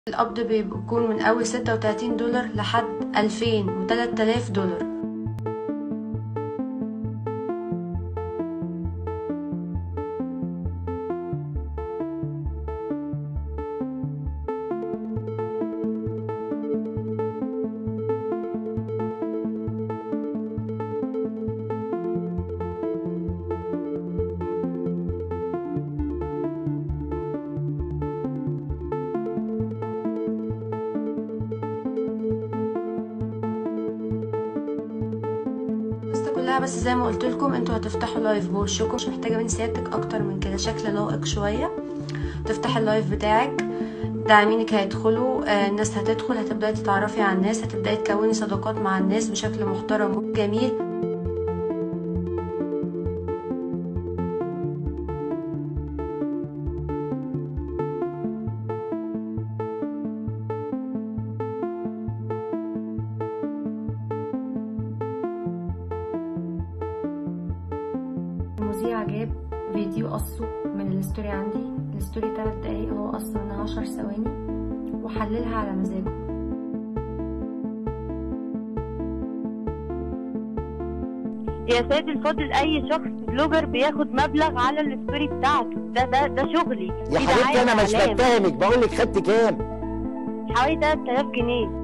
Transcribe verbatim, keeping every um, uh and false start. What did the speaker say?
القبض بيكون من أول ستة وتلاتين دولار لحد ألفين وتلات آلاف دولار. كلها بس زي ما قلت لكم انتوا هتفتحوا لايف بوشكم، مش محتاجه من سيادتك اكتر من كده، شكل لائق شويه. تفتح اللايف بتاعك، داعمينك هيدخلوا، آه الناس هتدخل، هتبداي تتعرفي على الناس، هتبداي تكوني صداقات مع الناس بشكل محترم وجميل. المذيع جاب فيديو قصه من الستوري عندي، الستوري تلات دقايق، هو قص منها عشر ثواني وحللها على مزاجه. يا سيد الفاضل، اي شخص بلوجر بياخد مبلغ على الستوري بتاعته، ده ده ده شغلي يا حبيبتي. انا مش بتهمك، بقول لك خدت كام؟ حوالي تلات آلاف جنيه.